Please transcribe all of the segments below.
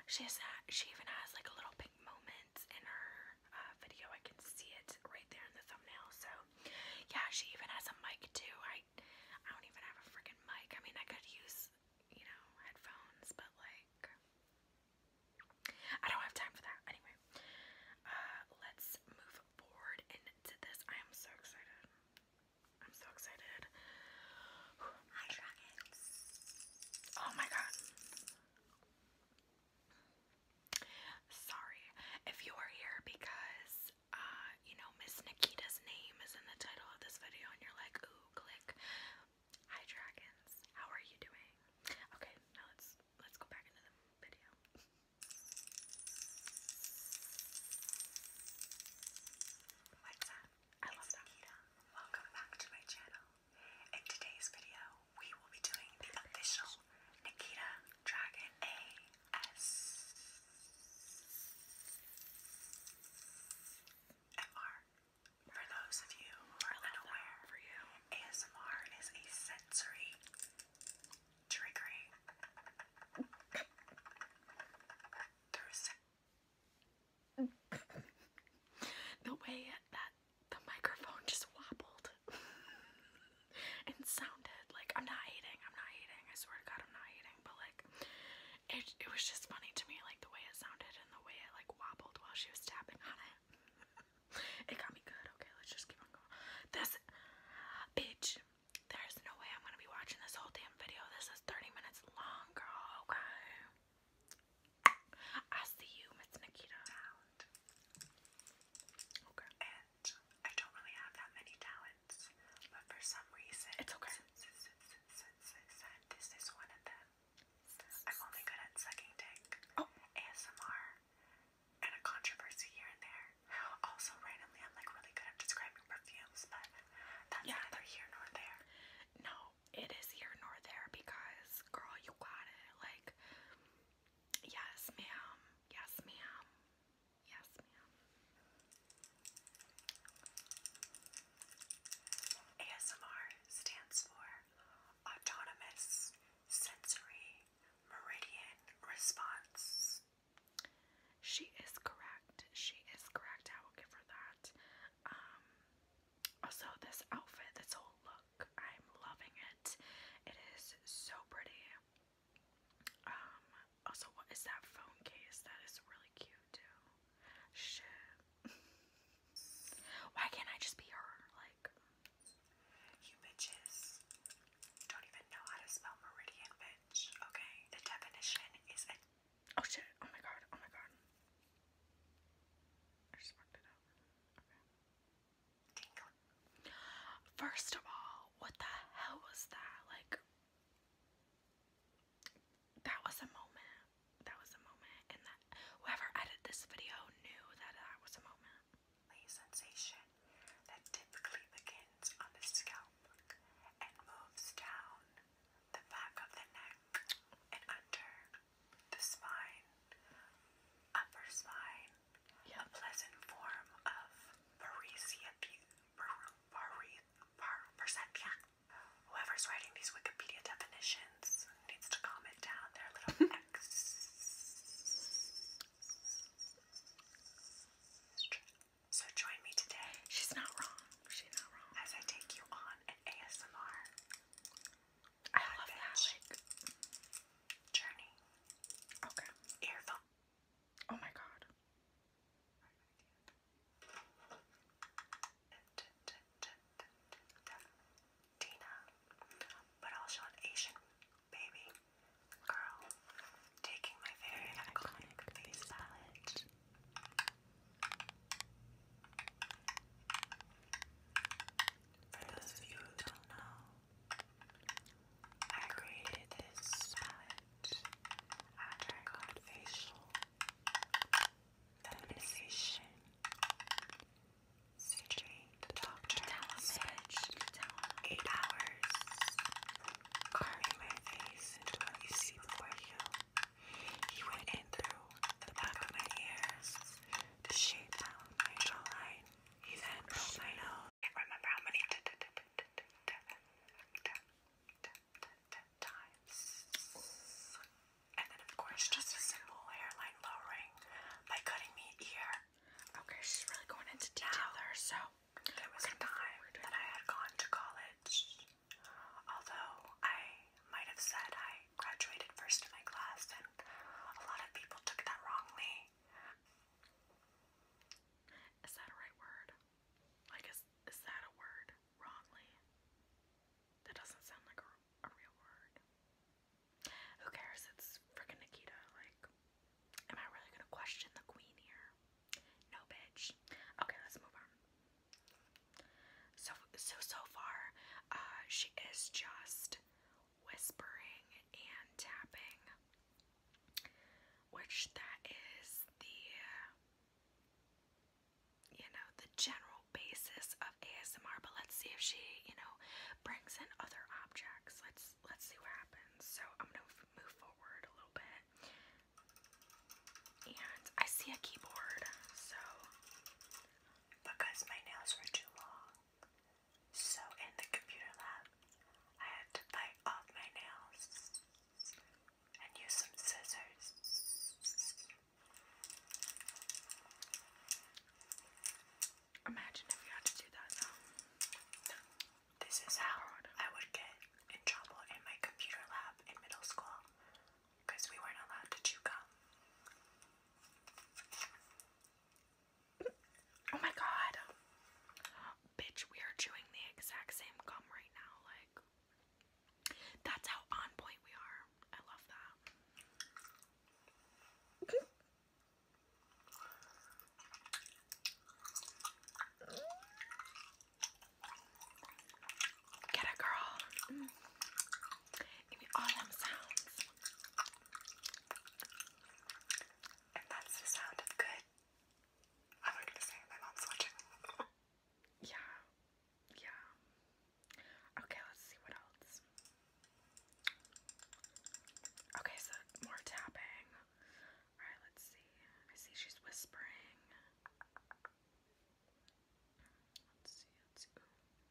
She even has like a little pink moment in her video. I can see it right there in the thumbnail. So yeah, she even has a mic too. I don't even have a freaking mic. I mean, I could use, you know, headphones, but like I don't have time for that. Anyway, let's move forward into this. I am so excited. I'm so excited. Hi, dragons. Oh my god. Sorry if you are here because, you know, Miss Nikita's name is in the title of this video and you're like, ooh, click. Hi, dragons. How are you doing? Okay, now let's go back into the video. What's up? I love that. Nikita. Welcome back to my channel. In today's video, we will be doing the official Nikita Dragon ASMR. For those of you who are unaware, For you. ASMR is a sensory triggering The way that the microphone just wobbled and sounded like, I'm not hating, I swear to god I'm not hating, but like it was just funny to me, like the way it sounded and the way it like wobbled while she was tapping on it. It got me good. Okay, let's just keep on going. This bitch, there's no way I'm gonna be watching this whole damn video. This is 30 minutes long, girl. Okay, I see you, Miss Nikita. sound. Okay. And I don't really have that many talents, but for some reason, It's okay. this is one of them. I'm only good at sucking dick, Oh. ASMR, and a controversy here and there. Also, randomly, I'm like really good at describing perfumes, but that's Yeah, neither here nor there. No, it is here nor there because, girl, you got it. Like, yes, ma'am. Yes, ma'am. Yes, ma'am. ASMR stands for Autonomous Sensory Meridian Response. She is correct. She is correct. I will give her that. Also, this outfit, this whole look, I'm loving it. It is so pretty. Also, what is that phone case? That is really cute too. Shit. Why can't I just be her? Like, You bitches don't even know how to spell meridian, bitch. Okay, the definition is a oh shit. Oh my god. Oh my god. I just fucked it up. tingle. First of all, what the hell was that? Like, that was a moment. That was a moment. And that whoever edited this video knew that that was a moment. Sensation that typically begins on the scalp and moves down the back of the neck and under the spine, upper spine, Yeah. a pleasant form of perception. Whoever's writing these Wikipedia definitions needs to comment down their little X. So join me today She's not wrong. She's not wrong. as I take you on an ASMR I love that. Like, journey. okay. Earphone. Oh my god. Dina, but also an Asian baby girl taking my very iconic face palette. For those of you who don't know, I created this palette after I got facial feminization. Citrine, the doctor, Bitch. You tell him. 8 hours carving my face into what you see before you. He went in through the back of my ears to shape down my jawline. He then broke my nose. I can't remember how many times. And then of course just a simple hairline much that is the general basis of ASMR, but let's see if she, brings in other objects. Let's see what happens. So I'm gonna move forward a little bit. And I see a keyboard, so because my nails were too long, so in the computer lab, I had to bite off my nails and use some scissors. imagine if you had to do that now. This is how I would get in trouble in my computer lab in middle school, because we weren't allowed to chew gum. Oh my god. Bitch, we are chewing the exact same gum right now. Like, that's how on point we are. I love that. Get it, girl. Give me all them sounds. And that's the sound of good. I'm not gonna say it, my mom's watching. Yeah. Yeah. Okay, let's see what else. Okay, so more tapping. Alright, let's see. I see she's whispering. Let's see. Ooh.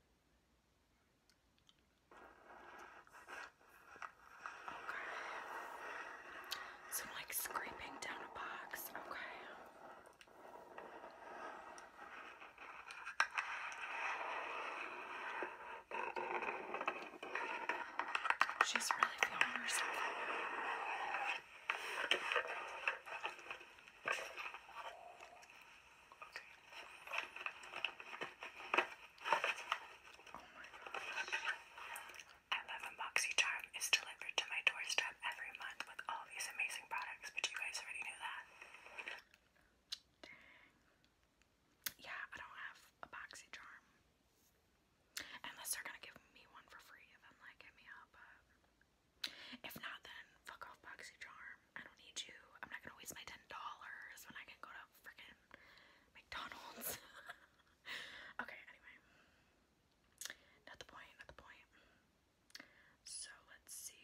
Okay. Some like scraping down a box. Okay. She's really feeling herself. Oh my gosh. I love when BoxyCharm is delivered to my doorstep every month with all these amazing products, but you guys already knew that. Yeah, I don't have a BoxyCharm. Unless they're gonna give me one for free, then like hit me up. If not, then fuck off BoxyCharm. I don't need you. I'm not gonna waste my $10 when I can go to freaking McDonald's. Okay, anyway. Not the point, not the point. So let's see.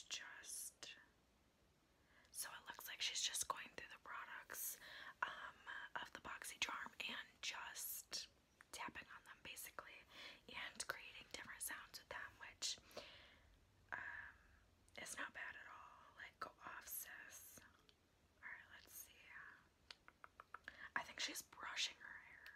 So it looks like she's just going through the products of the BoxyCharm and just tapping on them basically and creating different sounds with them, which is not bad at all. Like, go off, sis. Alright, let's see. I think she's brushing her hair.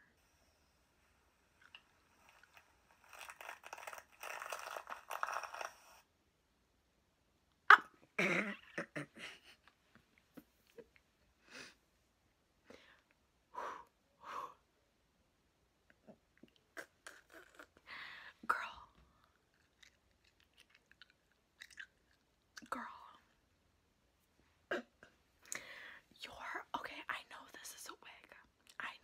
Girl. You're okay. I know this is a wig. I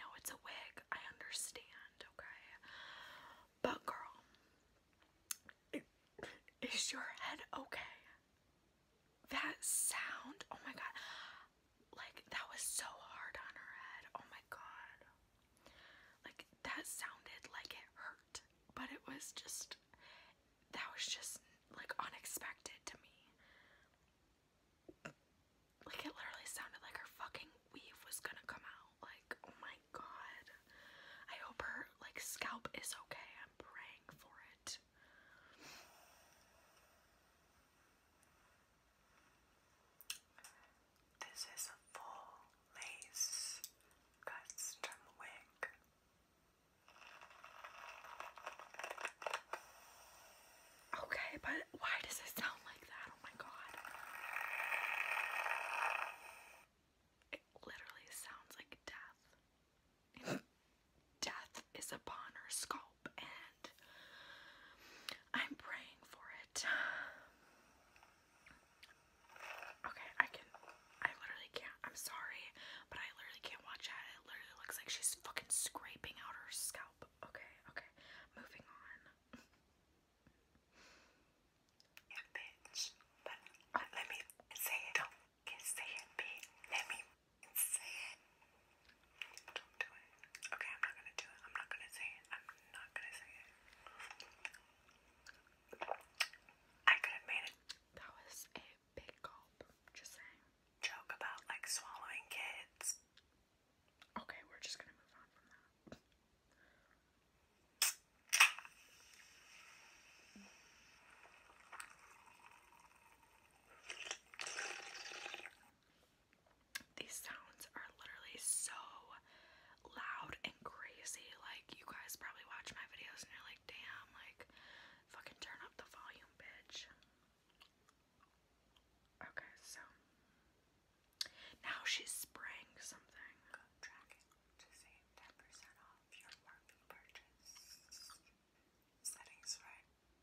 she's spraying something. Go track it to save 10% off your Morphe purchase. Settings right.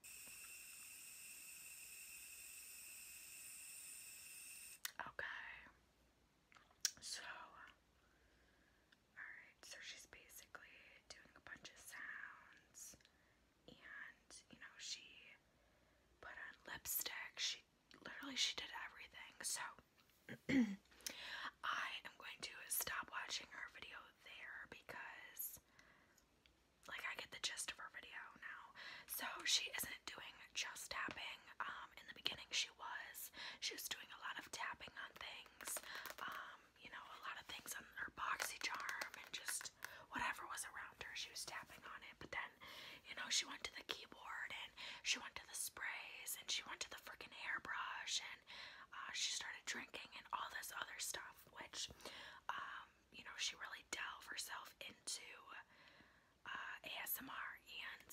Okay. So, alright, so she's basically doing a bunch of sounds, and, she put on lipstick, she did everything, so, I am going to stop watching her video there, because, like, I get the gist of her video now. So, she isn't doing just tapping. In the beginning she was doing a lot of tapping on things, a lot of things on her boxy charm and just whatever was around her, she was tapping on it. But then, she went to the keyboard and she went to the sprays and she went to the freaking hairbrush and she started drinking and all this other stuff, which, she really delved herself into ASMR. And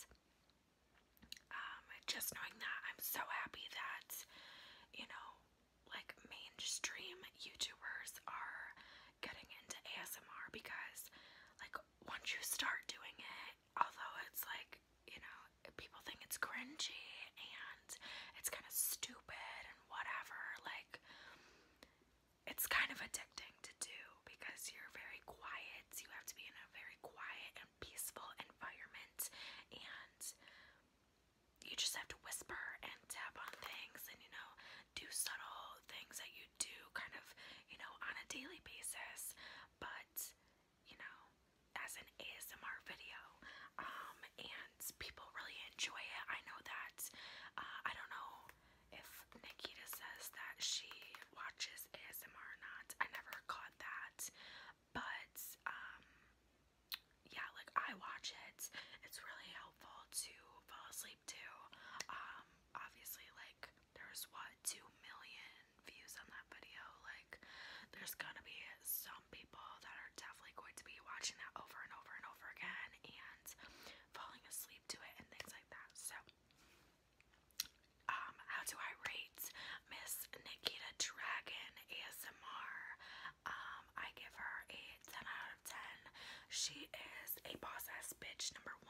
just knowing that, I'm so happy that, like, mainstream YouTubers are getting into ASMR, because, like, once you start doing it, although it's like, people think it's cringy and it's kind of stupid and whatever, like, it's kind of addicting to do, because you're very quiet. You have to be in a very quiet and peaceful environment, and you just have to whisper and tap on things and, do subtle things that you do kind of, on a daily basis. But, as an ASMR video, and people really enjoy it. I know that, I don't know if Nikita says that she watches ASMR or not. I never caught that. But, yeah, like, I watch it. It's really helpful to fall asleep to. Obviously, like, there's 2 million views on that video. Like, there's gonna be some people that are definitely going to be watching that over and over and over again and falling asleep to it and things like that. So, how do I rate Miss Nikita Dragun ASMR? I give her a 10 out of 10. She is a boss ass bitch, number